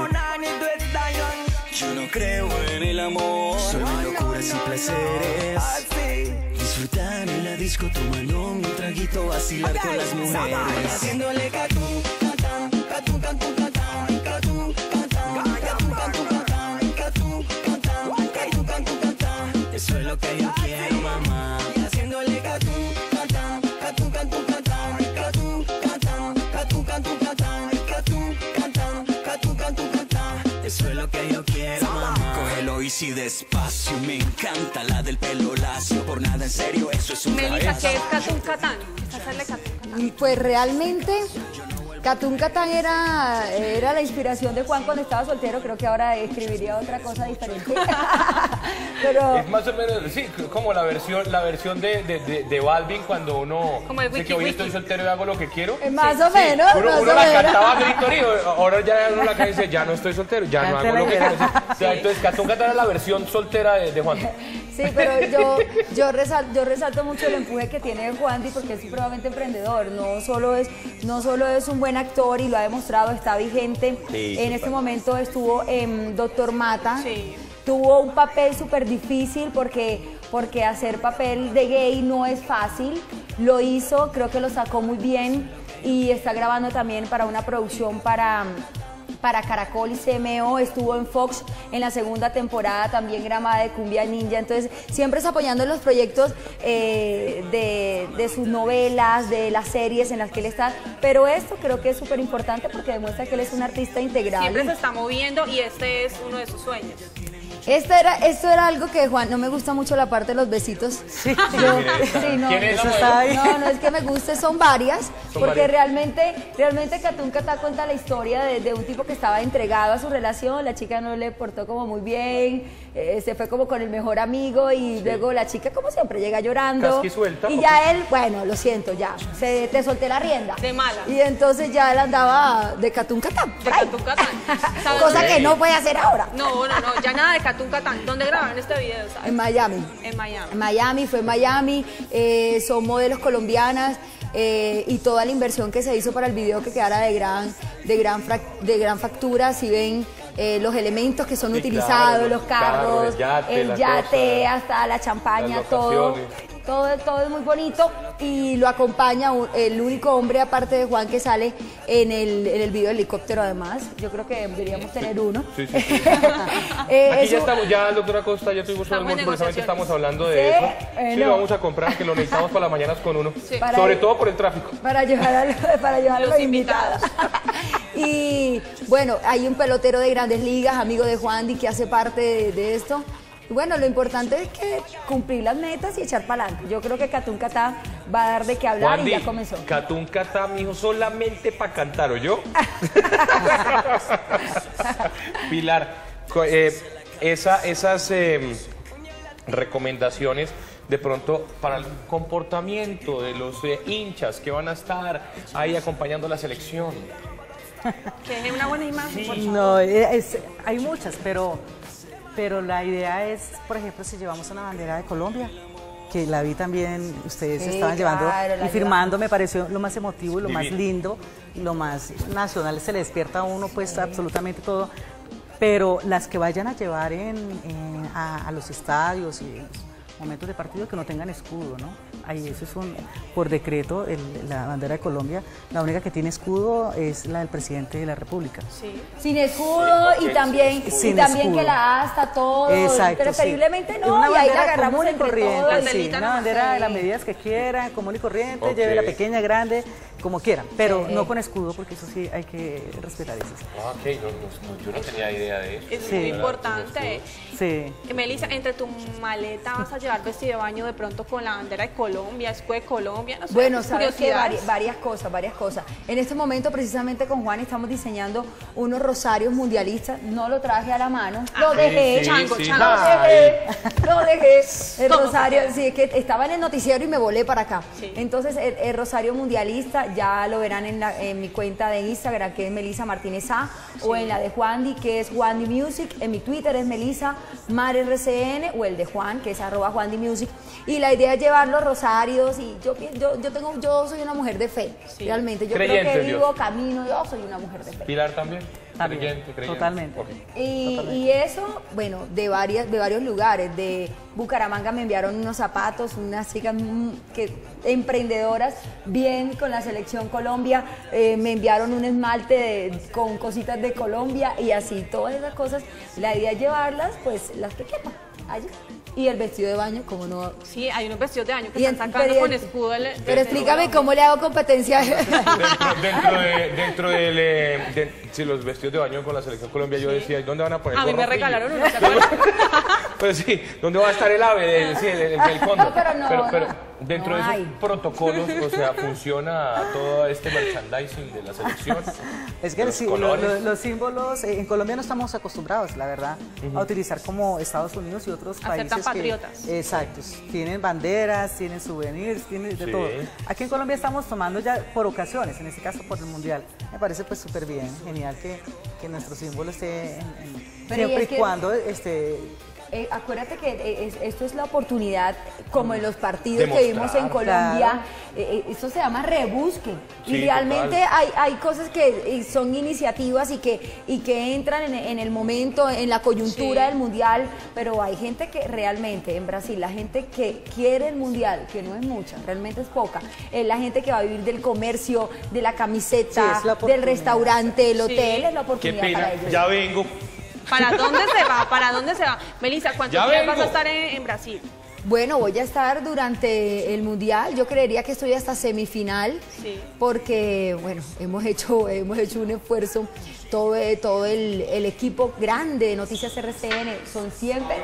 Yo no creo en el amor, solo en locuras y placeres. Disfrutar en la disco, tomando un traguito, vacilar con las mujeres. Haciéndole catú, catán, catú, catú, catán, catú, catán, catú, catú, catán, catú, catán, catú, catú, catán. Eso es lo que yo quiero, mamá. Eso es lo que yo quiero, mamá. Cógelo easy despacio, me encanta la del pelo lacio. Por nada en serio, eso es un Melissa, ¿qué es Catún Catán? ¿Qué es hacerle Catún Catán? Pues realmente Catún Catán era la inspiración de Juan cuando estaba soltero. Creo que ahora escribiría otra cosa diferente. Pero es más o menos, sí, como la versión de Balvin cuando uno dice que hoy estoy soltero y hago lo que quiero. Más o menos. Uno la cantaba a grito y ahora ya uno la dice, ya no estoy soltero, ya no hago lo que quiero. O sea, entonces Catún Catán era la versión soltera de Juan. Sí, pero yo resalto mucho el empuje que tiene Juan Di porque es supremamente emprendedor. No solo es un buen actor y lo ha demostrado, está vigente. Sí, en este momento estuvo en Doctor Mata. Sí. Tuvo un papel súper difícil porque hacer papel de gay no es fácil. Lo hizo, creo que lo sacó muy bien y está grabando también para una producción para Caracol y CMO, estuvo en Fox en la 2ª temporada, también grabada de Cumbia Ninja, entonces siempre está apoyando en los proyectos de sus novelas, de las series en las que él está, pero esto creo que es súper importante porque demuestra que él es un artista integral. Siempre se está moviendo y este es uno de sus sueños. Esto era algo que Juan, no me gusta mucho la parte de los besitos. Sí. No, ¿Quién es eso está ahí. no es que me guste, son varias, porque realmente Catún Catá cuenta la historia de un tipo que estaba entregado a su relación, la chica no le portó como muy bien, se fue como con el mejor amigo y luego la chica como siempre llega llorando. Casquisuelta, y ya él, bueno, lo siento, ya, te solté la rienda. De mala. Y entonces ya él andaba de Catún Catá. De Catún Catán. ¿Sabes Cosa dónde? que no puede hacer ahora. No, ya nada de Catún Catán. ¿Dónde grabaron este video, sabes? En Miami. En Miami. En Miami, fue en Miami, son modelos colombianas y toda la inversión que se hizo para el video que quedara de gran factura, si ven los elementos que son Sí, utilizados, claro, los carros, el yate, cosa, hasta la champaña, las todo locaciones. es muy bonito y lo acompaña el único hombre aparte de Juan que sale en el video de helicóptero además, yo creo que deberíamos tener uno. Sí. Aquí ya estamos, ya el doctor Acosta, ya tuvimos un Estamos en almuerzo, precisamente negociaciones. estamos hablando de Sí, eso. Sí, no. lo vamos a comprar, que lo necesitamos para las mañanas con uno. Sí. Sobre todo por el tráfico. Para llevar a Los los invitados. Y bueno, hay un pelotero de Grandes Ligas, amigo de Juan Di, que hace parte de esto. bueno, lo importante es que cumplir las metas y echar para adelante. Yo creo que Catún Catá va a dar de qué hablar. Juandi, y ya comenzó. Catún Catá, mijo, solamente para cantar, ¿oyó? Pilar, esas recomendaciones de pronto para el comportamiento de los hinchas que van a estar ahí acompañando la selección. Que es una buena imagen, por favor. No, hay muchas, pero la idea es, por ejemplo, si llevamos una bandera de Colombia, que la vi también, ustedes Sí, estaban claro, llevando la y firmando, me pareció lo más emotivo, lo más Divino. lindo, lo más nacional, se le despierta a uno pues absolutamente todo, pero las que vayan a llevar a los estadios y momentos de partido que no tengan escudo, ¿no? Ahí eso es por decreto, la bandera de Colombia, la única que tiene escudo es la del presidente de la República. Sí. Sin escudo y también, Sin y también escudo. que la asta, todo. Exacto, preferiblemente sí. no, Una y ahí la bandera agarramos común y entre corriente, todos. La sí, telita una nomás. bandera de las Sí. medidas que quieran, común y corriente, Ok. lleve la pequeña, grande, como quieran, pero Sí. no con escudo, porque eso sí hay que respetar eso. Ok, yo no tenía idea de eso. Es Sí. muy importante. Sí. Melissa, entre tu maleta vas a llevar vestido de baño de pronto con la bandera de Colombia, escudo de Colombia, no sé, Bueno, sabes que curiosidades. varias cosas. En este momento, precisamente con Juan, estamos diseñando unos rosarios mundialistas. No lo traje a la mano, lo dejé. sí, Chango, sí. chango. Lo dejé. El ¿Cómo rosario, se queda? sí, es que estaba en el noticiero y me volé para acá. Sí. Entonces, el rosario mundialista ya lo verán en mi cuenta de Instagram, que es Melissa Martínez A, o en la de Juandi, que es Juandi Music. En mi Twitter es Melissa Mar RCN, o el de Juan, que es @Juandi Music. Y la idea es llevar los rosarios. Y yo soy una mujer de fe, Sí. realmente. Yo Creyente creo que en Dios. vivo, camino, yo soy una mujer de fe. Pilar también. También, Creyente. totalmente. Ok. Y eso, bueno, de varios lugares. De Bucaramanga me enviaron unos zapatos, unas chicas emprendedoras, bien con la selección Colombia. Me enviaron un esmalte con cositas de Colombia y así, todas esas cosas. La idea es llevarlas, pues, las que quepan allí. Y el vestido de baño, como no. Sí, hay unos vestidos de baño que Y están sacando pero- con escudo. Pero explícame cómo le hago competencia. Sí, los vestidos de baño con la selección Colombia, yo decía, ¿y dónde van a poner A mí me gorro frío? regalaron uno, ¿se acuerdan? Pues sí, ¿dónde va a estar el ave? El fondo. No, pero no, pero no. dentro No de esos hay. protocolos, o sea, funciona todo este merchandising de la selección. Es que Los sí, colores. los símbolos, en Colombia no estamos acostumbrados, la verdad, a utilizar como Estados Unidos y otros A ser países tan que- patriotas. exacto, tienen banderas, tienen souvenirs, tienen de Sí. todo. Aquí en Colombia estamos tomando ya por ocasiones, en este caso por el Mundial. Me parece pues súper bien, genial que nuestro símbolo esté Pero y siempre es y que- cuando Acuérdate que esto es la oportunidad, como en los partidos Demostrar. que vimos en Colombia, esto se llama rebusque. Sí, Y realmente total. hay cosas que son iniciativas y que entran en el momento, en la coyuntura Sí. del Mundial, pero hay gente que realmente en Brasil, la gente que quiere el Mundial, que no es mucha, realmente es poca, la gente que va a vivir del comercio, de la Sí, camiseta, es la del oportunidad. restaurante, del Sí. hotel, es la Qué oportunidad pena, para ellos. ya vengo. ¿Para dónde se va? ¿Para dónde se va? Melissa, ¿cuántos Ya días vas a vengo. estar en Brasil? Bueno, voy a estar durante el Mundial, yo creería que estoy hasta semifinal, Sí. porque, bueno, hemos hecho un esfuerzo, todo el equipo grande de Noticias RCN, son siempre...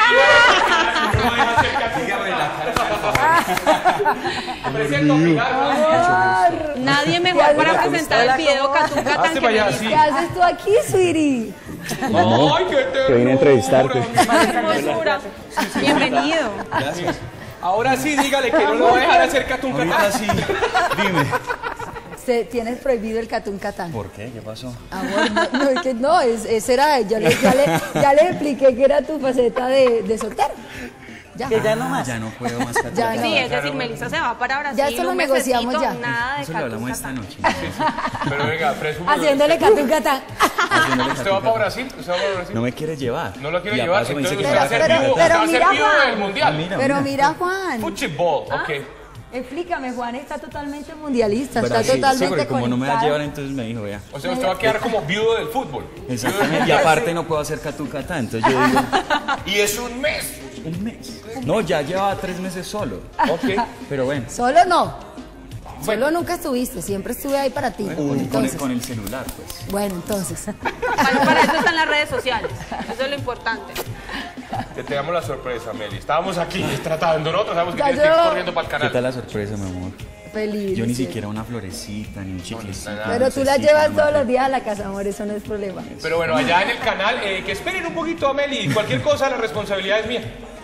Presento a Pilar. Nadie mejor para presentar el video Catún Catán Hazte que para allá, Melissa. sí. ¿Qué haces tú aquí, sweetie? Ay, qué Que vine a entrevistarte. Hermosura. Bienvenido. Gracias. Ahora sí, dígale que no lo va a dejar hacer Catún Ahorita Catán. sí. Dime. Tienes prohibido el Catún Catán. ¿Por qué? ¿Qué pasó? Amor, no, es que no, ese era, ya le expliqué que era tu faceta de soltero. Ya. que ya no más. Ya no puedo más Catún Ya Catán. no. Sí, es decir, Melissa se va para Brasil. Ya esto lo un negociamos mesecito, ya. Nada de Eso lo Catún hablamos esta Catán. noche. Pero venga, presumo. Haciéndole Catún Catán. Haciéndole ¿Usted Catún va para Catán. Brasil? ¿Usted va para Brasil? No me quiere llevar. No lo quiero Y a llevar, paso me dice entonces que usted va a se va a ser Catún vivo, Catán. pero va a ser mira, vivo Juan. del Mundial. Mira, Pero mira. mira, Juan. Fútbol, ok. Explícame, Juan está totalmente mundialista, está Brasil, sí, totalmente porque como no me va a conectado. llevar, entonces me dijo, vea. O sea, usted va a quedar como viudo del fútbol. Exactamente. Y aparte no puedo hacer Catún Catán, entonces yo digo, Y es un mes. un mes. No, ya llevaba 3 meses solo. Ok. Pero bueno, Solo no. Solo nunca estuviste, siempre estuve ahí para ti. Con el celular, pues. Bueno, entonces. Para eso están las redes sociales. Eso es lo importante. Te damos la sorpresa, Meli. Estábamos aquí tratando, nosotros sabemos que Ya tienes que ir yo. corriendo para el ¿Qué canal. tal la sorpresa, mi amor? Feliz. Yo ni sí. siquiera una florecita, ni un chiclecito. Pero tú la llevas todos los días a la casa, amor, eso no es problema. Pero bueno, allá en el canal, que esperen un poquito a Meli. Cualquier cosa, la responsabilidad es mía.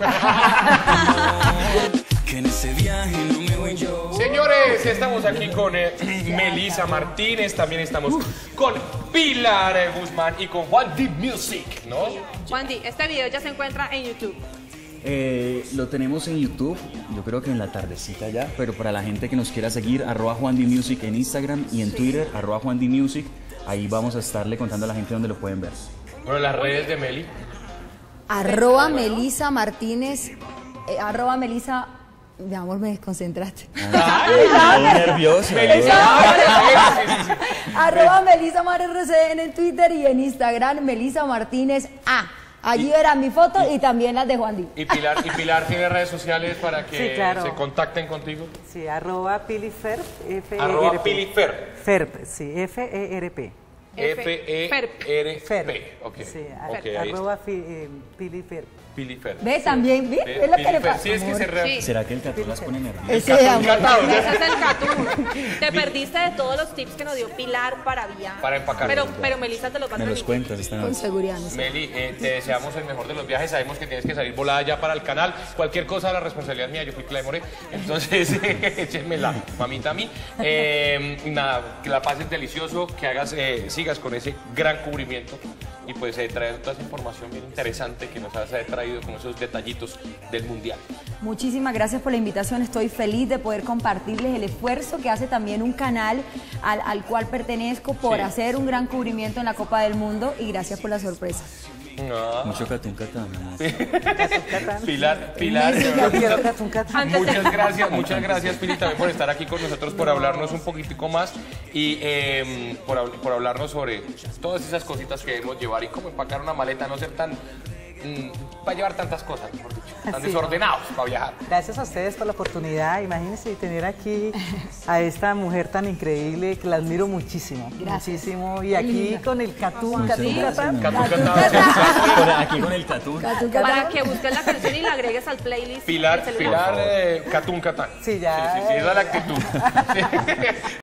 Que en ese viaje no me voy yo. Señores, estamos aquí con Melissa Martínez, también estamos con Pilar Guzmán y con Juan D Music, ¿no? Juan Di, este video ya se encuentra en YouTube. Lo tenemos en YouTube, yo creo que en la tardecita ya, pero para la gente que nos quiera seguir, @JuanDMusic en Instagram y en Twitter, @JuanDMusic, ahí vamos a estarle contando a la gente dónde lo pueden ver. Bueno, las redes de Meli. @Melissa Martínez, @Melissa, mi amor, me desconcentraste. Ay, nervioso. @Melissa RCN en Twitter y en Instagram, Melissa Martínez A. Allí verán mi foto y también las de Juan Di. Y Pilar tiene redes sociales para que Sí, claro. se contacten contigo. Sí, @PiliFerp, @PiliFerp. Ferp, sí, F-E-R-P. F-E-R-P. Ok. Sí, Ok, ahí está. @PiliFerp. PiliFerp. ¿Ve también? ¿Ve? ¿Ve lo que le PiliFerp. pasa? Sí, es que se Sí. ¿Será que el Catú las pone nerviosas? Ese amor. Ese es el catún. Te perdiste de todos los tips que nos dio Pilar para viajar. Para empacar. Pero Melissa te los va a Me los transmitir. cuentas esta Con noche. seguridad. No sé. Meli, te deseamos el mejor de los viajes. Sabemos que tienes que salir volada ya para el canal. Cualquier cosa, la responsabilidad es mía. Yo fui que la demoré. Entonces, échenmela, mamita a mí. Nada, que la pases delicioso, que hagas, sigas con ese gran cubrimiento. Y pues traer toda esa información bien interesante que nos has traído con esos detallitos del Mundial. Muchísimas gracias por la invitación. Estoy feliz de poder compartirles el esfuerzo que hace también un canal al cual pertenezco por Sí. hacer un gran cubrimiento en la Copa del Mundo y gracias por la sorpresa. Ah. Mucho catún, catán, mi amor. Pilar, Yo quiero catún, catún. muchas gracias, Pili, también por estar aquí con nosotros, por hablarnos un poquitico más y por hablarnos sobre todas esas cositas que debemos llevar y cómo empacar una maleta, no ser tan para llevar tantas cosas, mejor dicho, tan Sí. desordenados para viajar. Gracias a ustedes por la oportunidad. Imagínense tener aquí a esta mujer tan increíble que la admiro muchísimo. Muchísimo. Y aquí con el catún, catún, catán. Aquí con el Catú. Para que busques la canción y la agregues al playlist. Pilar, del celular. Catún Catán. Sí, ya. Sí, esa es la actitud. Sí.